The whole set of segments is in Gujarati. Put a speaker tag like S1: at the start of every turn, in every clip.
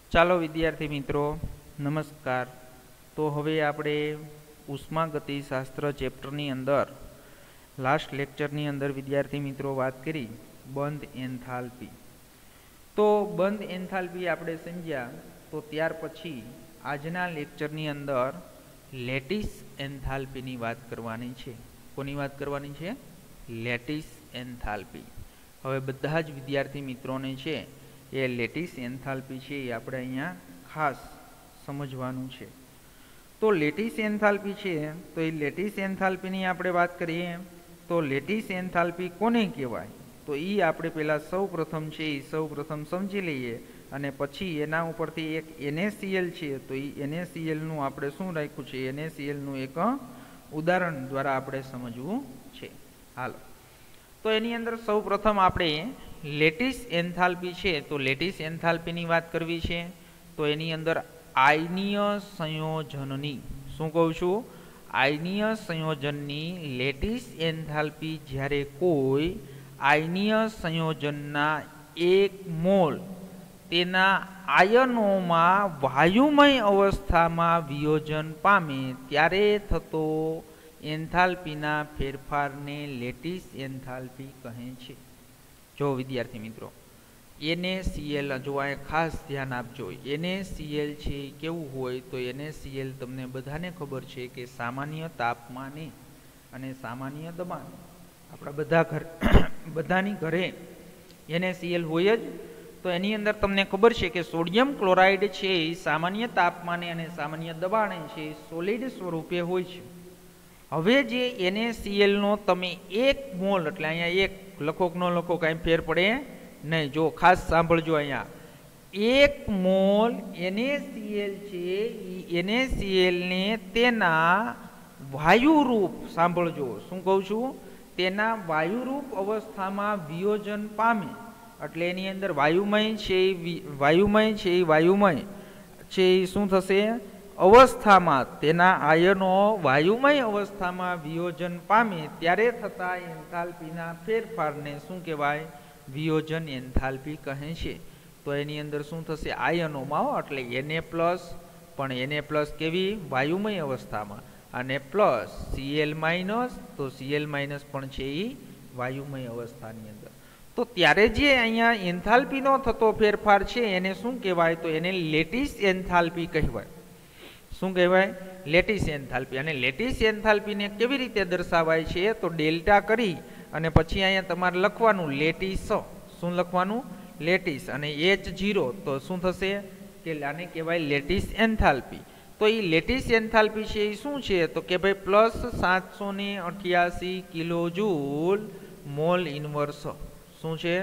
S1: ચાલો વિદ્યાર્થી મિત્રો નમસ્કાર। તો હવે આપણે ઉષ્માગતિશાસ્ત્ર ચેપ્ટરની અંદર લાસ્ટ લેક્ચરની અંદર વિદ્યાર્થી મિત્રો વાત કરી બંધ એન્થાલ્પી। તો બંધ એન્થાલ્પી આપણે સમજ્યા। તો ત્યાર પછી આજના લેક્ચરની અંદર લેટિસ એન્થાલ્પીની વાત કરવાની છે। કોની વાત કરવાની છે? Lattice enthalpy. હવે બધા જ વિદ્યાર્થી મિત્રોને છે એ લેટિસ એન્થાલ્પી છે એ આપણે અહીંયા ખાસ સમજવાનું છે। તો લેટિસ એન્થાલ્પી છે તો એ લેટિસ એન્થાલ્પીની આપણે વાત કરીએ તો લેટિસ એન્થાલ્પી કોને કહેવાય? તો એ આપણે પહેલાં સૌપ્રથમ છે એ સૌપ્રથમ સમજી લઈએ અને પછી એના ઉપરથી એક NaCl છે તો એ NaClનું આપણે શું રાખ્યું છે? NaClનું એક ઉદાહરણ દ્વારા આપણે સમજવું છે। હાલો, તો એની અંદર સૌપ્રથમ આપણે લેટિસ એન્થાલ્પી છે તો લેટિસ એન્થાલ્પીની વાત કરવી છે। તો એની અંદર આયનીય સંયોજનની શું કહું છું? આયનીય સંયોજનની લેટિસ એન્થાલ્પી જ્યારે કોઈ આયનીય સંયોજનના 1 મોલ તેના આયનોમાં વાયુમય અવસ્થામાં વિયોજન પામે ત્યારે થતો એન્થાલ્પીના ફેરફારને લેટિસ એન્થાલ્પી કહે છે। જો વિદ્યાર્થી મિત્રો NaCl જો આ ખાસ ધ્યાન આપજો। NaCl છે કેવું હોય? તો NaCl તમને બધાને ખબર છે કે સામાન્ય તાપમાને અને સામાન્ય દબાણ આપણા બધાની ઘરે NaCl હોય જ। તો એની અંદર તમને ખબર છે કે સોડિયમ ક્લોરાઇડ છે એ સામાન્ય તાપમાને અને સામાન્ય દબાણે છે સોલિડ સ્વરૂપે હોય છે। હવે જે NaClનો તમે 1 મોલ એટલે અહીંયા એક લખો કે ન લખો કાંઈ ફેર પડે નહીં। જો ખાસ સાંભળજો, અહીંયા 1 મોલ NaCl છે એ NaClને તેના વાયુરૂપ, સાંભળજો શું કહું છું, તેના વાયુરૂપ અવસ્થામાં વિયોજન પામે એટલે એની અંદર વાયુમય છે એ શું થશે? અવસ્થામાં તેના આયનો વાયુમય અવસ્થામાં વિયોજન પામે ત્યારે થતા એન્થાલ્પીના ફેરફારને શું કહેવાય? વિયોજન એન્થાલ્પી કહે છે। તો એની અંદર શું થશે? આયનોમાં એટલે Na+, પણ Na+ કેવી? વાયુમય અવસ્થામાં, અને પ્લસ Cl-, તો Cl- પણ છે એ વાયુમય અવસ્થાની અંદર। તો ત્યારે જે અહીંયા એન્થાલ્પીનો થતો ફેરફાર છે એને શું કહેવાય? તો એને લેટિસ એન્થાલ્પી કહેવાય। શું કહેવાય? Lattice enthalpy. અને લેટિસ એન્થાલ્પીને કેવી રીતે દર્શાવાય છે? તો ડેલ્ટા કરી અને પછી અહીંયા તમારે લખવાનું લેટિસ। શું લખવાનું? લેટિસ। અને H0 તો શું થશે? કે આને કહેવાય લેટિસ એન્થાલ્પી। તો એ લેટિસ એન્થાલ્પી છે એ શું છે? તો કે ભાઈ +788 કિલોજૂલ મોલ ઇન્વર્સ। શું છે?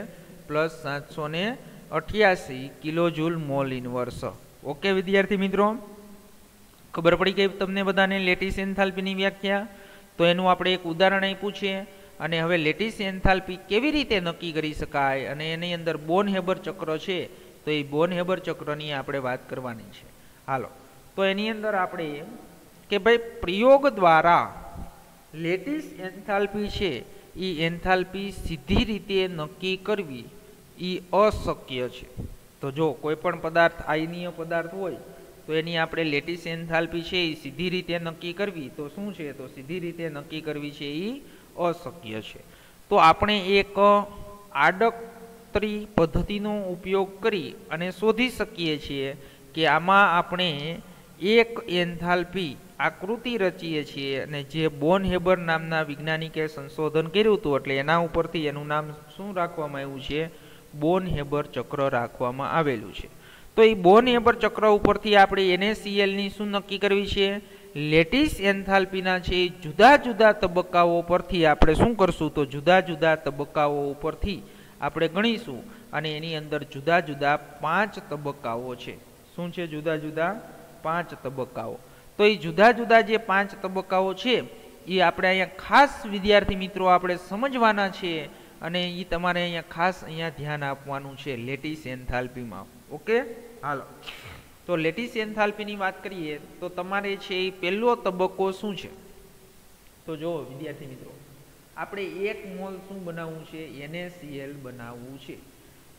S1: +788 કિલોજૂલ મોલ ઇન્વર્સ। ઓકે વિદ્યાર્થી મિત્રો, ખબર પડી ગઈ તમને બધાને લેટિસ એન્થાલ્પીની વ્યાખ્યા? તો એનું આપણે એક ઉદાહરણ આપ્યું છે। અને હવે લેટિસ એન્થાલ્પી કેવી રીતે નક્કી કરી શકાય અને એની અંદર બોર્ન-હેબર ચક્ર છે તો એ બોર્ન-હેબર ચક્રની આપણે વાત કરવાની છે। હાલો, તો એની અંદર આપણે કે ભાઈ પ્રયોગ દ્વારા લેટિસ એન્થાલ્પી છે એ એન્થાલ્પી સીધી રીતે નક્કી કરવી એ અશક્ય છે। તો જો કોઈ પણ પદાર્થ આયનીય પદાર્થ હોય તો એની આપણે લેટિસ એન્થાલ્પી છે એ સીધી રીતે નક્કી કરવી તો શું છે? તો સીધી રીતે નક્કી કરવી છે એ અશક્ય છે। તો આપણે એક આડકતરી પદ્ધતિનો ઉપયોગ કરી અને શોધી શકીએ છીએ કે આમાં આપણે એક એન્થાલ્પી આકૃતિ રચીએ છીએ અને જે બોર્ન-હેબર નામના વૈજ્ઞાનિકે સંશોધન કર્યું હતું એટલે એના ઉપરથી એનું નામ શું રાખવામાં આવ્યું છે? બોર્ન-હેબર ચક્ર રાખવામાં આવેલું છે। તો એ બોર્ન-હેબર ચક્ર ઉપરથી આપણે NaClની શું નક્કી કરવી છે? લેટિસ એન્થાલ્પીના છે જુદા જુદા તબક્કાઓ પરથી આપણે શું કરશું? તો જુદા જુદા તબક્કાઓ ઉપરથી આપણે ગણીશું અને એની અંદર જુદા જુદા 5 તબક્કાઓ છે। શું છે? જુદા જુદા 5 તબક્કાઓ। તો એ જુદા જુદા જે 5 તબક્કાઓ છે એ આપણે અહીંયા ખાસ વિદ્યાર્થી મિત્રો આપણે સમજવાના છે અને એ તમારે અહીંયા ખાસ અહીંયા ધ્યાન આપવાનું છે લેટિસ એન્થાલ્પીમાં। ઓકે, હાલો, તો લેટિસ એન્થાલ્પીની વાત કરીએ તો તમારે છે એ પહેલો તબક્કો શું છે? તો જો વિદ્યાર્થી મિત્રો આપણે 1 મોલ શું બનાવવું છે? NaCl બનાવવું છે।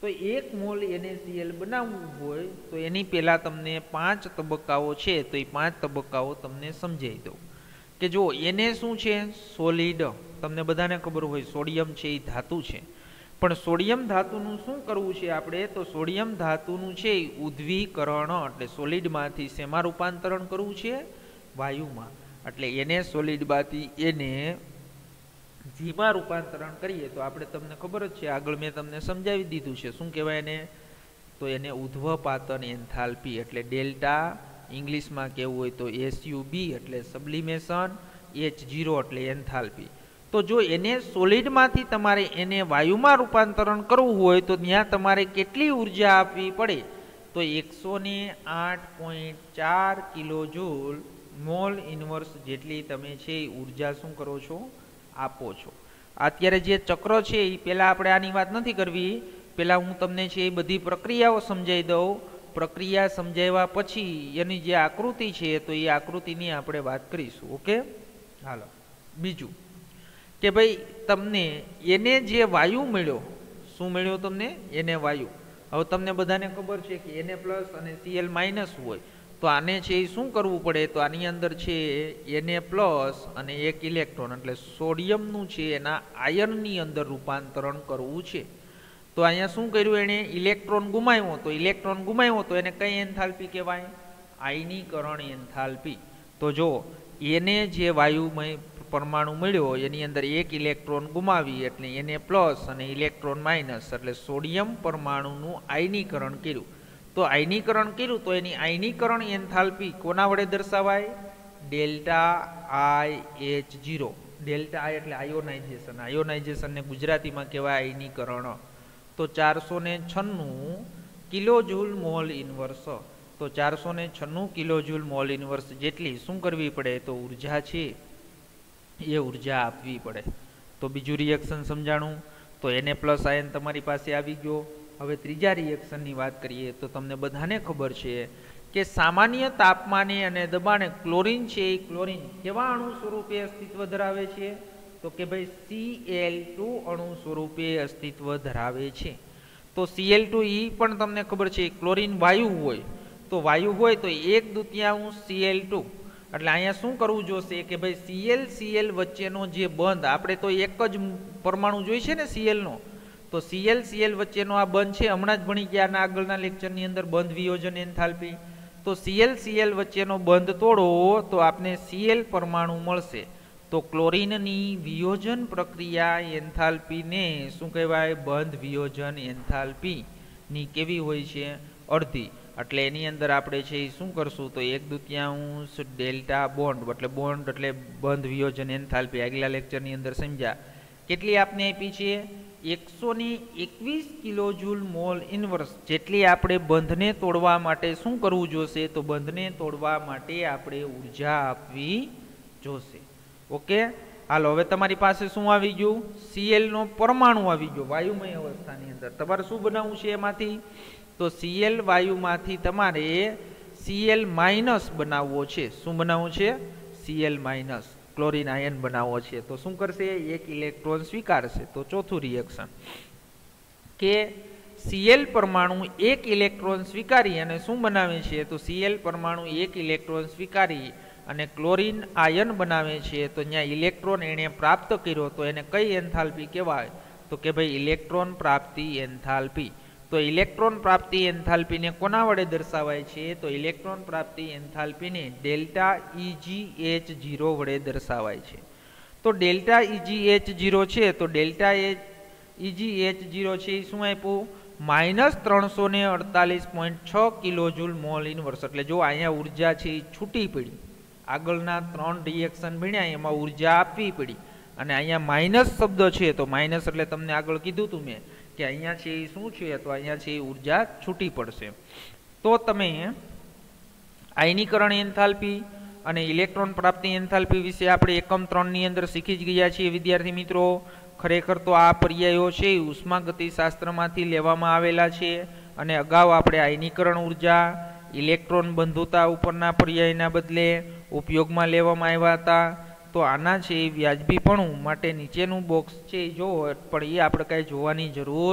S1: તો 1 મોલ NaCl બનાવવું હોય તો એની પહેલા તમને 5 તબક્કાઓ છે, તો એ 5 તબક્કાઓ તમને સમજાવી દઉં કે જો Na શું છે? સોલિડ. તમને બધાને ખબર હોય સોડિયમ છે એ ધાતુ છે, પણ સોડિયમ ધાતુનું શું કરવું છે આપણે? તો સોડિયમ ધાતુનું છે ઉદ્દીકરણ, એટલે સોલિડમાંથી શેમાં રૂપાંતરણ કરવું છે? વાયુમાં. એટલે એને સોલિડમાંથી એને જીમાં રૂપાંતરણ કરીએ તો આપણે તમને ખબર જ છે, આગળ મેં તમને સમજાવી દીધું છે. શું કહેવાય એને? તો એને ઉધ્વપાતન એન્થાલ્પી, એટલે ડેલ્ટા ઇંગ્લિશમાં કહેવું હોય તો SUB એટલે સબ્લિમેશન, H0 એટલે એન્થાલ્પી. તો જો એને સોલિડમાંથી તમારે એને વાયુમાં રૂપાંતરણ કરવું હોય તો ત્યાં તમારે કેટલી ઉર્જા આપવી પડે? તો 108.4 કિલોજૂલ મોલ ઇન્વર્સ જેટલી તમે છે ઉર્જા શું કરો છો? આપો છો. અત્યારે જે ચક્ર છે એ પહેલાં આપણે આની વાત નથી કરવી, પહેલાં હું તમને છે એ બધી પ્રક્રિયાઓ સમજાવી દઉં. પ્રક્રિયા સમજાવ્યા પછી એની જે આકૃતિ છે તો એ આકૃતિની આપણે વાત કરીશું. ઓકે, હાલો. બીજું કે ભાઈ તમને એને જે વાયુ મળ્યો, શું મળ્યો તમને? એને વાયુ. હવે તમને બધાને ખબર છે કે Na પ્લસ અને Cl માઇનસ હોય તો આને છે એ શું કરવું પડે? તો આની અંદર છે Na પ્લસ અને એક ઇલેક્ટ્રોન એટલે સોડિયમનું છે એના આયનની અંદર રૂપાંતરણ કરવું છે. તો અહીંયા શું કર્યું? એણે ઇલેક્ટ્રોન ગુમાવ્યો. તો ઇલેક્ટ્રોન ગુમાવ્યો તો એને કઈ એન્થાલ્પી કહેવાય? આયનીકરણ એન્થાલ્પી. તો જો એને જે વાયુમય પરમાણુ મળ્યો એની અંદર એક ઇલેક્ટ્રોન ગુમાવી એટલે Na પ્લસ અને ઇલેક્ટ્રોન માઇનસ એટલે સોડિયમ પરમાણુનું આયનીકરણ કર્યું. તો આયનીકરણ કર્યું તો એની આયનીકરણ એન્થાલ્પી કોના વડે દર્શાવાય? Delta IH0. ડેલ્ટા I એટલે આયોનાઇઝેશન. આયોનાઇઝેશનને ગુજરાતીમાં કહેવાય આયનીકરણ. તો 496 કિલોજૂલ મોલ ઇન્વર્સ. તો 496 કિલોજૂલ મોલ ઇન્વર્સ જેટલી શું કરવી પડે? તો ઉર્જા છે એ ઉર્જા આપવી પડે. તો બીજું રિએક્શન સમજાણું. તો Na પ્લસ આયન તમારી પાસે આવી ગયો. હવે ત્રીજા રિએક્શનની વાત કરીએ તો તમને બધાને ખબર છે કે સામાન્ય તાપમાને અને દબાણે ક્લોરીન છે એ ક્લોરીન કેવા અણુ સ્વરૂપે અસ્તિત્વ ધરાવે છે? તો કે ભાઈ Cl2 અણુ સ્વરૂપે અસ્તિત્વ ધરાવે છે. તો Cl2 એ પણ તમને ખબર છે ક્લોરીન વાયુ હોય, તો વાયુ હોય તો 1/2 Cl2 એટલે અહીંયા શું કરવું જોશે કે ભાઈ Cl વચ્ચેનો જે બંધ, આપણે તો એક જ પરમાણુ જોઈ છે ને Cl નો, તો Cl વચ્ચેનો આ બંધ છે, હમણાં જ ભણી ગયા આગળના લેક્ચરની અંદર બંધ વિયોજન એન્થાલ્પી. તો Cl વચ્ચેનો બંધ તોડો તો આપને Cl પરમાણુ મળશે. તો ક્લોરીનની વિયોજન પ્રક્રિયા એન્થાલ્પીને શું કહેવાય? બંધ વિયોજન એન્થાલ્પીની કેવી હોય છે? અડધી. એટલે એની અંદર આપણે છે એ શું કરશું? તો 1/2 ડેલ્ટા બોન્ડ એટલે બંધ વિયોજન એન્થાલ્પી આગલા લેક્ચરની અંદર સમજ્યા. કેટલી આપને આપી છે? 121 કિલોજૂલ મોલ ઇન્વર્સ જેટલી આપણે બંધને તોડવા માટે શું કરવું જોશે? તો બંધને તોડવા માટે આપણે ઉર્જા આપવી જોશે. ઓકે, હાલો. હવે તમારી પાસે શું આવી ગયું? Cl નો પરમાણુ આવી ગયો વાયુમય અવસ્થાની અંદર. તમારે શું બનાવવું છે એમાંથી? તો Cl વાયુમાંથી તમારે Cl માઇનસ બનાવવો છે. શું બનાવવું છે? Cl માઇનસ ક્લોરીન આયન બનાવવો છે. તો શું કરશે? એક ઇલેક્ટ્રોન સ્વીકારશે. તો ચોથું રિએક્શન કે Cl પરમાણુ એક ઇલેક્ટ્રોન સ્વીકારી અને શું બનાવે છે? તો Cl પરમાણુ એક ઇલેક્ટ્રોન સ્વીકારી અને ક્લોરીન આયન બનાવે છે. તો અહીંયા ઇલેક્ટ્રોન એને પ્રાપ્ત કર્યો તો એને કઈ એન્થાલ્પી કહેવાય? તો કે ભાઈ ઇલેક્ટ્રોન પ્રાપ્તિ એન્થાલ્પી. તો ઇલેક્ટ્રોન પ્રાપ્તિ એન્થાલ્પીને કોના વડે દર્શાવાય છે? તો ઇલેક્ટ્રોન પ્રાપ્તિ એન્થાલ્પીને ડેલ્ટા EgH0 વડે દર્શાવાય છે. તો ડેલ્ટા EgH0 છે તો ડેલ્ટા EgH0 છે એ શું આપ્યું? -348.6 કિલોજૂલ મોલ ઇન્વર્સ. એટલે જો અહીંયા ઉર્જા છે એ છૂટી પડી. આગળના 3 રિએક્શન ભણ્યા એમાં ઉર્જા આપવી પડી અને અહીંયા માઇનસ શબ્દ છે તો માઇનસ એટલે તમને આગળ કીધું તું મેં કે અહીંયા છે એ શું છે? તો અહીંયા છે એ ઉર્જા છૂટી પડશે. તો તમે આયનીકરણ એન્થાલ્પી અને ઇલેક્ટ્રોન પ્રાપ્તિ એન્થાલ્પી વિશે આપણે એકમ 3 ની અંદર શીખી જ ગયા છીએ વિદ્યાર્થી મિત્રો. ખરેખર તો આ પર્યાયો છે ઉષ્માગતિશાસ્ત્રમાંથી લેવામાં આવેલા છે અને અગાઉ આપણે આયનીકરણ ઉર્જા, ઇલેક્ટ્રોન બંધુતા ઉપરના પર્યાયના બદલે ઉપયોગમાં લેવામાં આવ્યા હતા. તો આના છે વ્યાજબીપણું માટે નીચેનું બોક્સ છે એ જોવો, પણ એ આપણે કાંઈ જોવાની જરૂર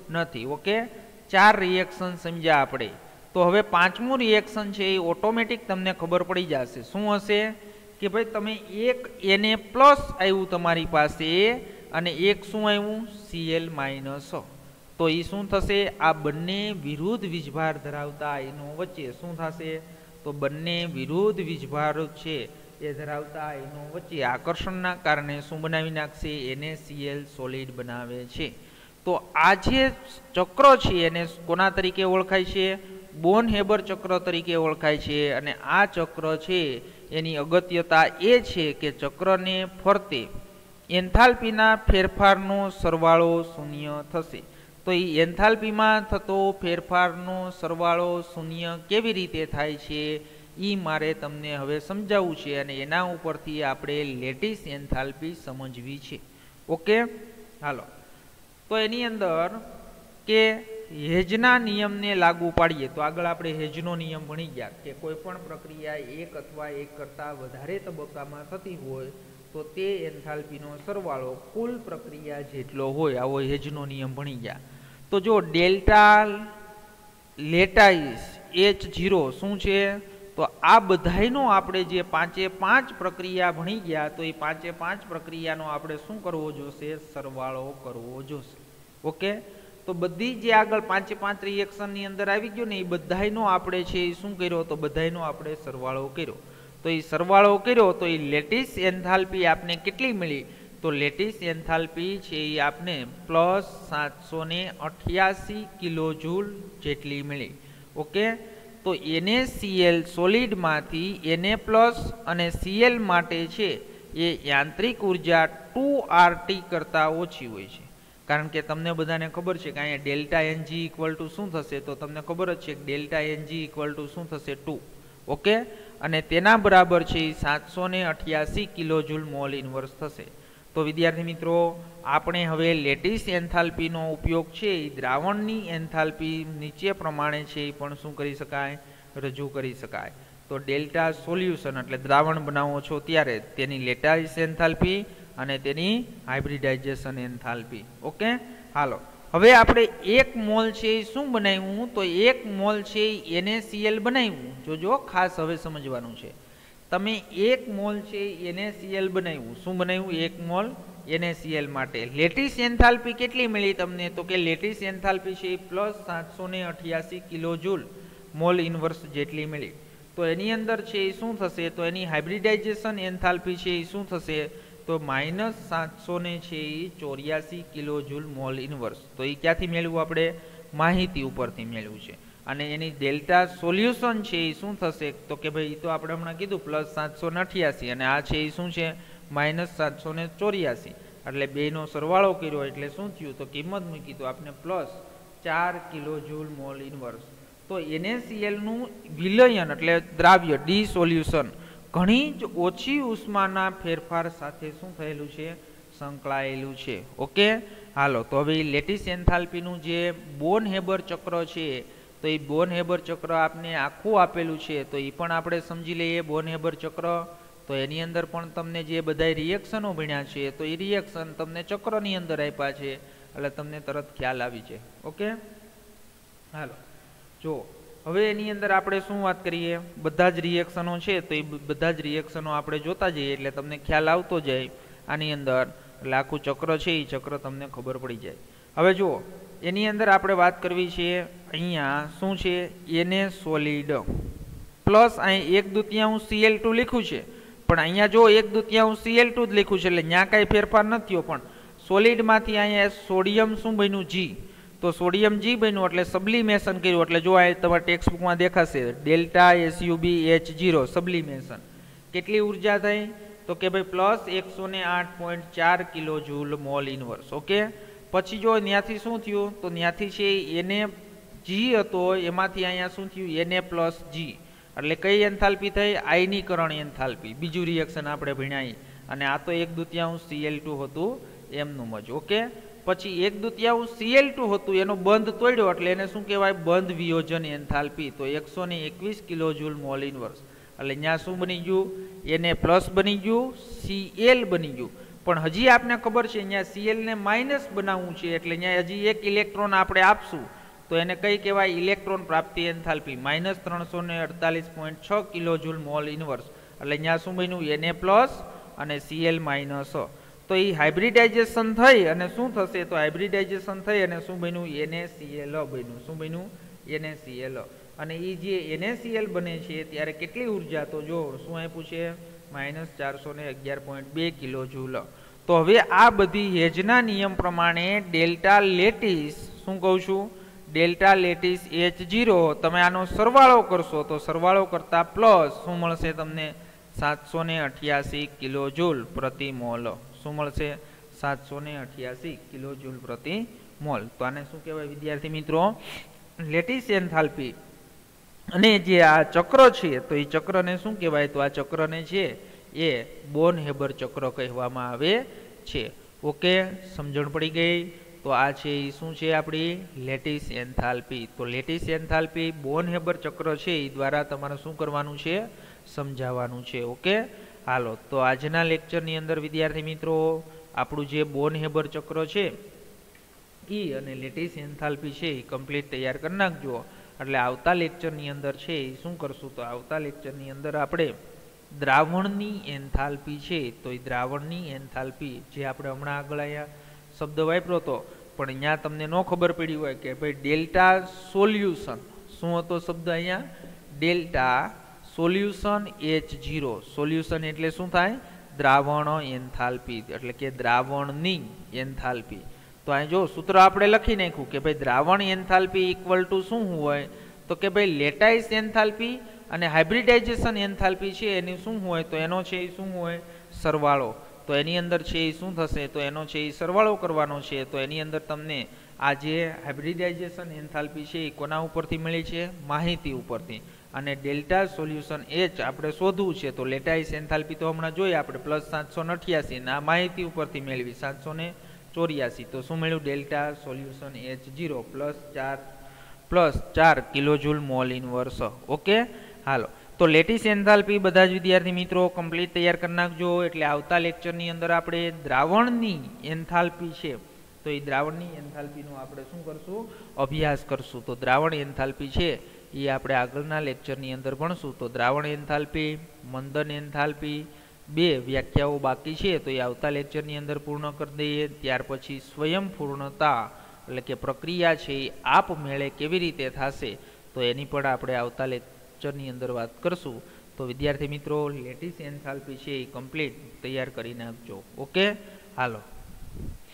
S1: નથી. ઓકે, 4 રિએક્શન સમજ્યા આપણે. તો હવે પાંચમું રિએક્શન છે એ ઓટોમેટિક તમને ખબર પડી જશે. શું હશે કે ભાઈ તમે એક Na પ્લસ આવ્યું તમારી પાસે અને એક શું આવ્યું Cl માઇનસ. તો એ શું થશે, આ બંને વિરુદ્ધ વીજભાર ધરાવતા આયનો વચ્ચે શું થશે, તો બંને વિરુદ્ધ વીજભાર છે એ ધરાવતા આયનો વચ્ચે આકર્ષણના કારણે શું બનાવી નાખશે, NaCl સોલિડ બનાવે છે. તો આ જે ચક્ર છે એને કોના તરીકે ઓળખાય છે, બોન-હેબર ચક્ર તરીકે ઓળખાય છે. અને આ ચક્ર છે એની અગત્યતા એ છે કે ચક્રને ફરતે એન્થાલ્પીના ફેરફારનો સરવાળો શૂન્ય થશે. તો એ એન્થાલ્પીમાં થતો ફેરફારનો સરવાળો શૂન્ય કેવી રીતે થાય છે એ મારે તમને હવે સમજાવવું છે અને એના ઉપરથી આપણે લેટિસ એન્થાલ્પી સમજવી છે. ઓકે, હાલો. તો એની અંદર કે હેજના નિયમને લાગુ પાડીએ તો આગળ આપણે હેજનો નિયમ ભણી ગયા કે કોઈ પણ પ્રક્રિયા એક અથવા એક કરતાં વધારે તબક્કામાં થતી હોય તો તે એન્થાલ્પીનો સરવાળો કુલ પ્રક્રિયા જેટલો હોય, આવો હેજનો નિયમ ભણી ગયા. તો જો ડેલ્ટા લેટાઇસ H0 શું છે, તો આ બધાયનો આપણે જે 5 પ્રક્રિયા ભણી ગયા તો એ 5 પ્રક્રિયાનો આપણે શું કરવો જોશે, સરવાળો કરવો જોશે. ઓકે, તો બધી જે આગળ 5 રિએક્શનની અંદર આવી ગયો ને એ બધાયનો આપણે છે એ શું કર્યો, તો બધાયનો આપણે સરવાળો કર્યો. તો એ સરવાળો કર્યો તો એ લેટિસ એન્થાલ્પી આપને કેટલી મળી, તો લેટિસ એન્થાલ્પી છે એ આપને +788 કિલોજૂલ જેટલી મળી. ઓકે, તો NaCl સોલિડમાંથી Na+ અને Cl માટે છે એ યાંત્રિક ઉર્જા 2RT કરતાં ઓછી હોય છે. કારણ કે તમને બધાને ખબર છે કે અહીંયા ડેલ્ટા Ng ઇક્વલ ટુ શું થશે, તો તમને ખબર જ છે કે ડેલ્ટા Ng ઇક્વલ ટુ શું થશે, 2. ઓકે, અને તેના બરાબર છે 788 કિલોજૂલ મોલ ઇનવર્સ થશે. તો વિદ્યાર્થી મિત્રો, આપણે હવે લેટિસ એન્થાલ્પીનો ઉપયોગ છે એ દ્રાવણની એન્થાલ્પી નીચે પ્રમાણે છે એ પણ શું કરી શકાય, રજૂ કરી શકાય. તો ડેલ્ટા સોલ્યુશન એટલે દ્રાવણ બનાવો છો ત્યારે તેની લેટાઇસ એન્થાલ્પી અને તેની હાઇબ્રિડાઇઝેશન એન્થાલ્પી. ઓકે, હાલો. હવે આપણે 1 મોલ છે એ શું બનાવ્યું, તો 1 મોલ છે એ NaCl બનાવ્યું. જોજો, ખાસ હવે સમજવાનું છે. તમે 1 મોલ છે એ NaCl બનાવ્યું. શું બનાવ્યું, 1 મોલ NaCl માટે લેટિસ એન્થાલ્પી કેટલી મળી તમને, તો કે લેટિસ એન્થાલ્પી છે એ +788 કિલોજૂલ મોલ ઇનવર્સ જેટલી મળી. તો એની અંદર છે એ શું થશે, તો એની હાઇબ્રિડાઇઝેશન એન્થાલ્પી છે એ શું થશે, તો -784 કિલોજૂલ મોલ ઇનવર્સ. તો એ ક્યાંથી મેળવ્યું, આપણે માહિતી ઉપરથી મેળવ્યું છે. અને એની ડેલ્ટા સોલ્યુશન છે એ શું થશે, તો કે ભાઈ એ તો આપણે હમણાં કીધું +788 અને આ છે એ શું છે -784. એટલે બેનો સરવાળો કર્યો એટલે શું થયું, તો કિંમત મૂકી તો આપણે +4 કિલોજૂલ મોલ ઇનવર્સ. તો NaClનું વિલયન એટલે દ્રાવ્ય ડિસોલ્યુશન ઘણી જ ઓછી ઉષ્માના ફેરફાર સાથે શું થયેલું છે, સંકળાયેલું છે. ઓકે, હાલો. તો હવે લેટિસ એન્થાલ્પીનું જે બોન-હેબર ચક્ર છે તો એ બોન-હેબર ચક્ર આપને આખું આપેલું છે તો એ પણ આપણે સમજી લઈએ. બોન-હેબર ચક્ર તો એની અંદર પણ તમને જે બધા રિએક્શનો ભણ્યા છે તો એ રિએક્શન તમને ચક્રની અંદર આપ્યા છે એટલે તમને તરત ખ્યાલ આવી છે. ઓકે, હાલો. જો હવે એની અંદર આપણે શું વાત કરીએ, બધા જ રિએક્શનો છે તો એ બધા જ રિએક્શનો આપણે જોતા જઈએ એટલે તમને ખ્યાલ આવતો જાય આની અંદર. એટલે આખું ચક્ર છે એ ચક્ર તમને ખબર પડી જાય. હવે જુઓ, એની અંદર આપણે વાત કરવી છે અહીંયા શું છે, Na સોલિડ પ્લસ અહીં 1/2 Cl2 લખ્યું છે પણ અહીંયા જો 1/2 Cl2 જ લખ્યું છે એટલે ત્યાં કાંઈ ફેરફાર નથી થયો. પણ સોલિડમાંથી અહીંયા સોડિયમ શું બન્યું, G. તો સોડિયમ G બન્યું એટલે સબ્લિમેશન કર્યું. એટલે જો આ તમારા ટેક્સ્ટ બુકમાં દેખાશે ડેલ્ટા SuBH0 સબ્લિમેશન. કેટલી ઉર્જા થઈ, તો કે ભાઈ +108.4 કિલોજૂલ મોલ ઇનવર્સ. ઓકે, પછી જો ત્યાંથી શું થયું, તો ત્યાંથી છે Na G હતો એમાંથી અહીંયા શું થયું, Na+G. એટલે કઈ એન્થાલ્પી થઈ, આયનીકરણ એન્થાલ્પી. બીજું રિએક્શન આપણે ભણ્યા. અને આ તો 1/2 Cl2 હતું એમનું જ. ઓકે, પછી 1/2 Cl2 હતું એનો બંધ તોડ્યો એટલે એને શું કહેવાય, બંધ વિયોજન એન્થાલ્પી. તો 121 કિલોજૂલ મોલ ઇનવર્સ. એટલે ત્યાં શું બની ગયું, Na+ બની ગયું, Cl બની ગયું. પણ હજી આપને ખબર છે અહીંયા Cl ને માઇનસ બનાવવું છે એટલે અહીંયા હજી એક ઇલેક્ટ્રોન આપણે આપશું તો એને કઈ કહેવાય ઇલેક્ટ્રોન પ્રાપ્તિ એન્થાલ્પી -348.6 કિલોજૂલ મોલ ઇનવર્સ એટલે અહીંયા શું બન્યું Na+ અને Cl- તો એ હાઇબ્રિડાઇઝેશન થઈ અને શું થશે તો હાઇબ્રિડાઇઝેશન થઈ અને શું બન્યું NaCl બન્યું શું બન્યું NaCl અને એ જે NaCl બને છે ત્યારે કેટલી ઉર્જા તો જો શું આપ્યું છે -411.2 કિલોજૂલ તો હવે આ બધી હેજના નિયમ પ્રમાણે ડેલ્ટા લેટિસ શું કહું છું ડેલ્ટા લેટિસ H0 તમે આનો સરવાળો કરશો તો સરવાળો કરતા પ્લસ શું મળશે તમને 788 કિલોજૂલ પ્રતિ મોલ શું મળશે 788 કિલોજૂલ પ્રતિ મોલ તો આને શું કહેવાય વિદ્યાર્થી મિત્રો લેટિસ એન્થાલ્પી અને જે આ ચક્ર છે તો એ ચક્રને શું કહેવાય તો આ ચક્રને છે એ બોન હેબર ચક્ર કહેવામાં આવે છે ઓકે સમજણ પડી ગઈ તો આ છે એ શું છે આપણી લેટિસ એન્થાલ્પી તો લેટિસ એન્થાલ્પી બોન હેબર ચક્ર છે એ દ્વારા તમારે શું કરવાનું છે સમજાવવાનું છે ઓકે હાલો તો આજના લેક્ચરની અંદર વિદ્યાર્થી મિત્રો આપણું જે બોન હેબર ચક્ર છે એ અને લેટિસ એન્થાલ્પી છે એ કમ્પ્લીટ તૈયાર કરી નાખજો એટલે આવતા લેક્ચરની અંદર છે એ શું કરશું તો આવતા લેક્ચરની અંદર આપણે દ્રાવણની એન્થાલ્પી છે તો એ દ્રાવણની એન્થાલ્પી જે આપણે હમણાં આગળ અહીંયા શબ્દ વાપર્યો હતો પણ અહીંયા તમને ન ખબર પડી હોય કે ભાઈ ડેલ્ટા સોલ્યુશન શું હતો શબ્દ અહીંયા ડેલ્ટા સોલ્યુશન H0 સોલ્યુશન એટલે શું થાય દ્રાવણ એન્થાલ્પી એટલે કે દ્રાવણની એન્થાલ્પી તો અહીં જો સૂત્ર આપણે લખી નાખ્યું કે ભાઈ દ્રાવણ એન્થાલ્પી ઇક્વલ ટુ શું હોય તો કે ભાઈ લેટાઇસ એન્થાલ્પી અને હાઇબ્રિડાઇઝેશન એન્થાલ્પી છે એની શું હોય તો એનો છે એ શું હોય સરવાળો તો એની અંદર છે એ શું થશે તો એનો છે એ સરવાળો કરવાનો છે તો એની અંદર તમને આ જે હાઇબ્રિડાઇઝેશન એન્થાલ્પી છે એ કોના ઉપરથી મળી છે માહિતી ઉપરથી અને ડેલ્ટા સોલ્યુશન H આપણે શોધવું છે તો લેટાઇસ એન્થાલ્પી તો હમણાં જોઈએ આપણે +788 ને આ માહિતી ઉપરથી મેળવી 784 તો શું મળ્યું delta solution H0 +4 kilojoule mole inverse okay હાલો તો લેટિસ એન્થાલ્પી બધા જ વિદ્યાર્થી મિત્રો કમ્પ્લીટ તૈયાર કરી નાખજો એટલે આવતા લેક્ચરની અંદર આપણે દ્રાવણની એન્થાલ્પી છે તો એ દ્રાવણની એન્થાલ્પીનો આપણે શું કરશું અભ્યાસ કરશું તો દ્રાવણ એન્થાલ્પી છે એ આપણે આગળના લેક્ચરની અંદર ભણશું તો દ્રાવણ એન્થાલ્પી મંદન એન્થાલ્પી બે વ્યાખ્યાઓ બાકી છે તો એ આવતા લેક્ચરની અંદર પૂર્ણ કરી દઈએ ત્યાર પછી સ્વયંપૂર્ણતા એટલે કે પ્રક્રિયા છે એ આપમેળે કેવી રીતે થશે તો એની પણ આપણે આવતા લેક્ચરની અંદર વાત કરશું તો વિદ્યાર્થી મિત્રો લેટિસ એન્થાલ્પી છે એ કમ્પ્લીટ તૈયાર કરી નાખજો ઓકે હાલો